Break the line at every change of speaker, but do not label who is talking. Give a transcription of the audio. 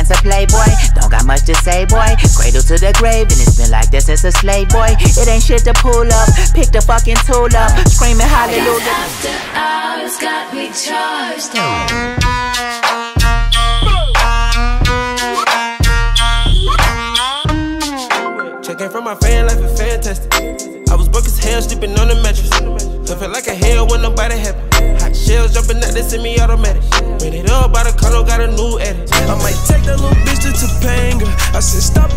a playboy. Don't got much to say, boy. Cradle to the grave, and it's been like this since a slave, boy. It ain't shit to pull up. Pick the fucking tool up. Screaming hallelujah.
After hours got me charged.
Checking from my fan life is fantastic. I was broke as hell, sleeping on the mattress. I felt like a hell when nobody happy. Hot shells jumping out, they send me automatic. Ran it up by the condo, got a new edit. I might take that little bitch to Topanga. I said stop